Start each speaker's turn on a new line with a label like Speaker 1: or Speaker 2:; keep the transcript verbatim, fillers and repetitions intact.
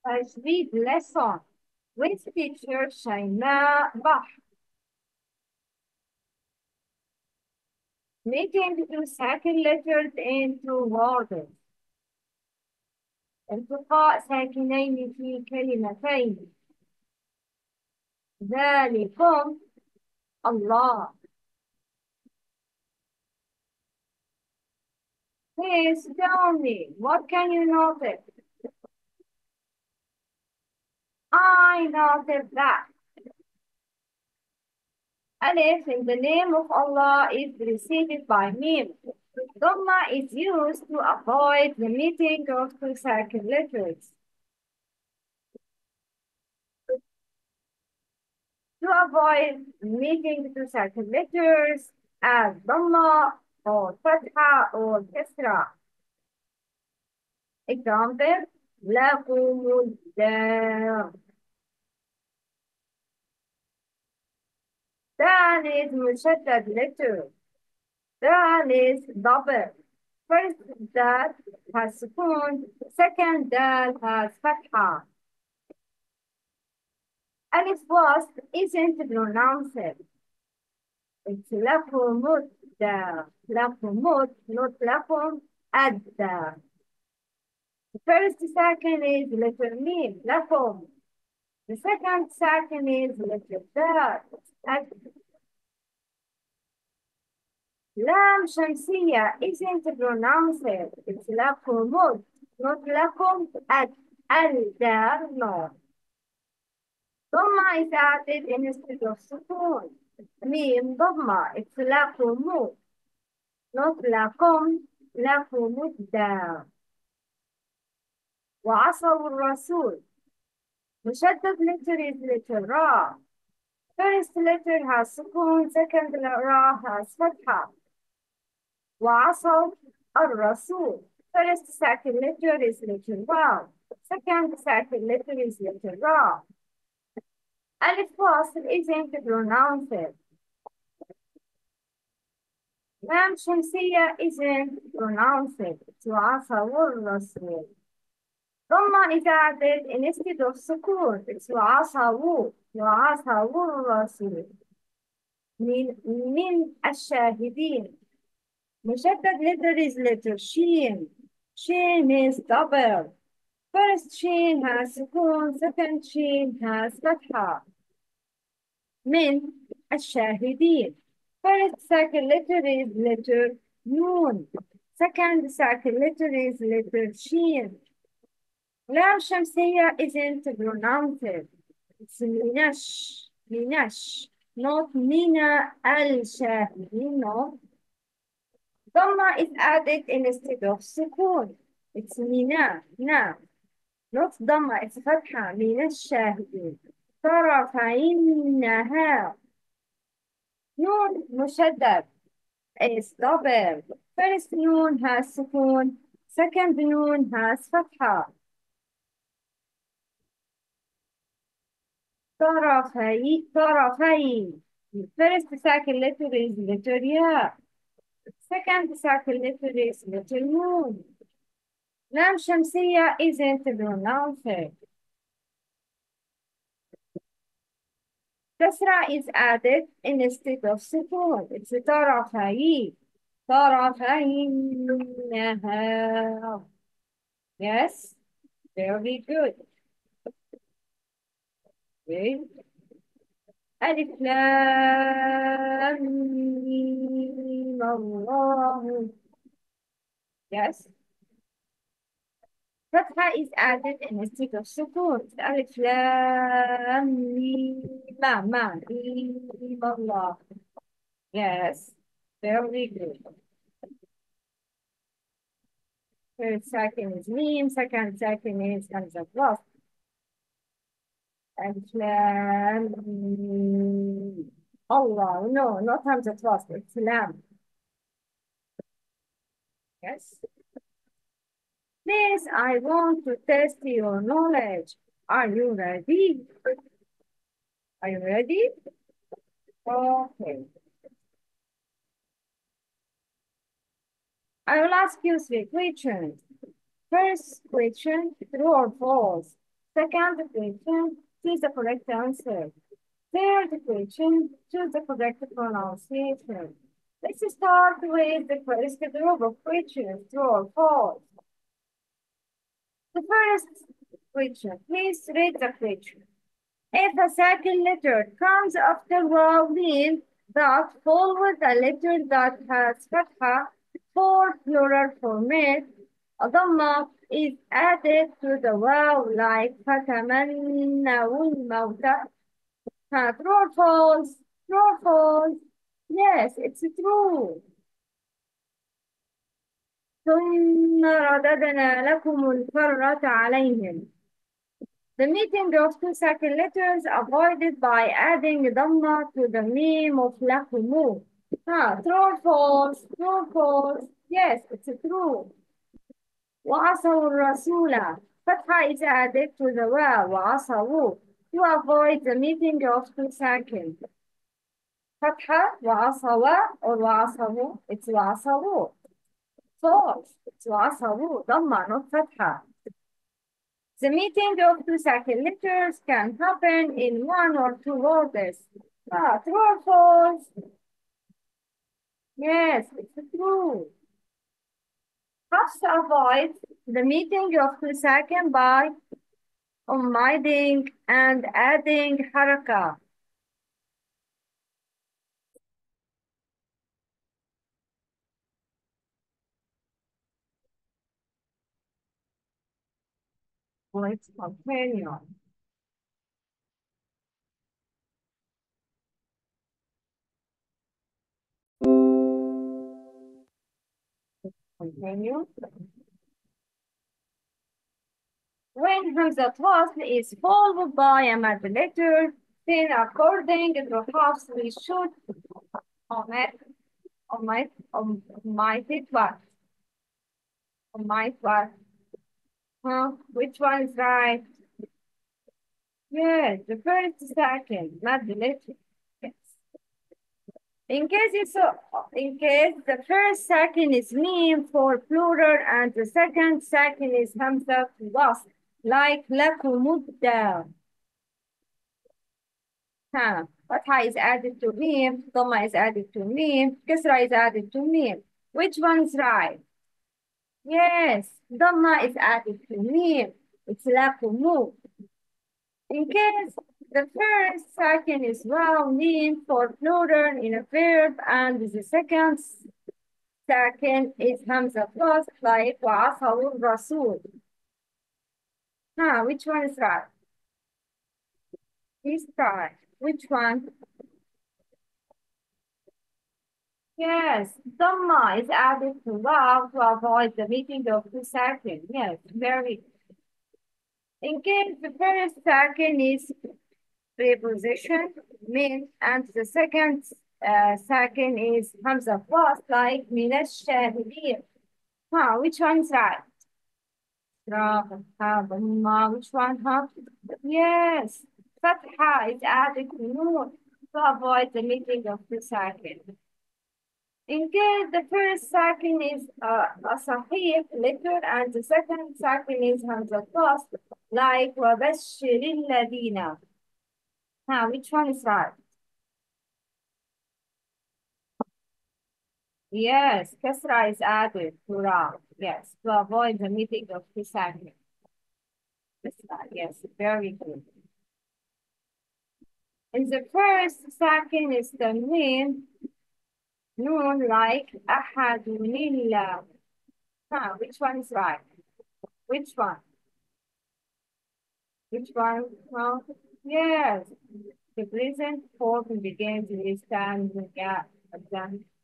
Speaker 1: تجديد lesson with teacher شيماء بحر. Making two second letters into words. التقاء ساكنين في كلمتين. ذلكم الله. Please tell me, what can you notice? I noticed that Alif in the name of Allah is preceded by Mim. Dhamma is used to avoid the meeting of two second letters. To avoid meeting two second letters as Dhamma or Fatha or Kasra. Example, لكم الدار. Dal is مشدد letter. Dal is double. First dal has sukun, second dal has fatha. Alif wasp isn't pronounced. It's لكم الدار. لكم, not لكم الدار. The first second is letter mim, لكم. The second second is letter دار. لام شمسية isn't pronounced. It's لكم, not لكم الدار, no. ضمة is added instead of سكون. ميم ضمة, it's لكم, not لكم, لكم الدار. وعصوا الرسول. مشدد letter is letter را. First letter has سكون, second ra has فتحة. وعصوا الرسول. First second letter is letter واو. Second second letter is letter را. ألف فاصل isn't pronounced. لام شمسية isn't pronounced. وعصوا الرسول. ضمة is added instead of سكون. It's وعصوا وعصوا الرسول. من من الشاهدين. مشدد letter is letter شين. شين is double. First شين has سكون, second شين has فتحة. من الشاهدين. First second letter is letter نون. Second second letter is letter شين. لام شمسية isn't pronounced. It's منش منش not mina الشاهدين, no. ضمة is added instead of سكون. It's mina na, not ضمة, it's فتحة. من الشاهدين. طرفينها. نون مشدد is double. First نون has سكون, second نون has فتحة. طرفي طرفي. First second letter is letter ياء. Second second letter is letter نون. لام شمسية isn't pronounced. كسرة is added instead of سكون. It's طرفي طرفينها. Yes, very good. Okay. ألف لام ميم الله. Yes. فتحة is added instead of سكون. ألف لام ميم ما ما ميم الله. Yes, very good. First second is meme, second second is Hamza plus. ألف لام ميم Allah. No, not Hamza plus, it's lam. Yes. Please, I want to test your knowledge. Are you ready? Are you ready? Okay. I will ask you three questions. First question, true or false? Second question, choose the correct answer. Third question, choose the correct pronunciation. Let's start with the first group of questions, true or false. The first question, please read the question. If a second letter comes after waw means that follows a letter that has fatha for plural format, a dhamma is added to the waw like فَتَمَنَّوُا الْمَوْتَ. Huh, true or false? True or false? Yes, it's true. ثم رددنا لكم الكرة عليهم. The meeting of two second letters avoided by adding dhamma to the name of lakumu. Huh, true or false? True or false? Yes, it's true. وعصوا الرسول. Fatha is added to the wa وعصوا to avoid the meeting of two seconds. Fatha وعصوا or وعصوا. It's وعصوا. False. It's وعصوا. Dhamma, not fatha. The meeting of two second letters can happen in one or two words. Ah, true or false? Yes, it's true. How to avoid the meeting of two second by omitting and adding haraka? Let's continue. Continue. When Hamzat wasl is followed by a mad letter, then according to Hafs, we should omit, omit, omit it what? Omit what? Huh? Which one is right? Yes, the first second, not the letter. Yes. In case it's a, in case the first second is meme for plural and the second second is hamza to wasl, like lakumudda. Huh. Fatha is added to meme, dhamma is added to meme, kasra is added to meme. Which one's right? Yes, dhamma is added to meme. It's lakumu. In case the first second is well mean for plural in a verb and the second second is hamza plus like وعصوا الرسول. Huh, which one is right? Please try. Which one? Yes, dhamma is added to wow to avoid the meeting of two seconds. Yes, very. In case the first second is preposition mean and the second uh, second is Hamza plus like Minash Shahidin. Huh, which one's right? Bravo, bravo, which one, huh? Yes, Fatha is added to Noon to avoid the meeting of the second. In case the first second is uh, a Sahih letter and the second second is Hamza plus like وَبَشِّرِ الَّذِينَ. Huh, which one is right? Yes, Kasra is added to Ra. Yes, to avoid the meeting of two seconds. Yes, very good. In the first second is the name, noon like Ahadunillah. Huh, which one is right? Which one? Which one? Well, yes, the present form begins with stand, yeah, example.